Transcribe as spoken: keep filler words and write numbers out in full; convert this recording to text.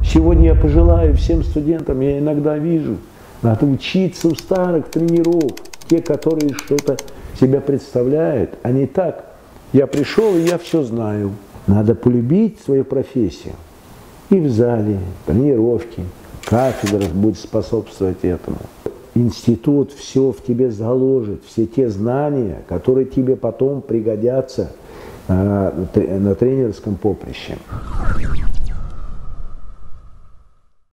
Сегодня я пожелаю всем студентам, я иногда вижу, надо учиться у старых тренеров, те, которые что-то себя представляют, а не так. Я пришел, и я все знаю. Надо полюбить свою профессию. И в зале, тренировки, кафедра будет способствовать этому. Институт все в тебе заложит, все те знания, которые тебе потом пригодятся э, на тренерском поприще.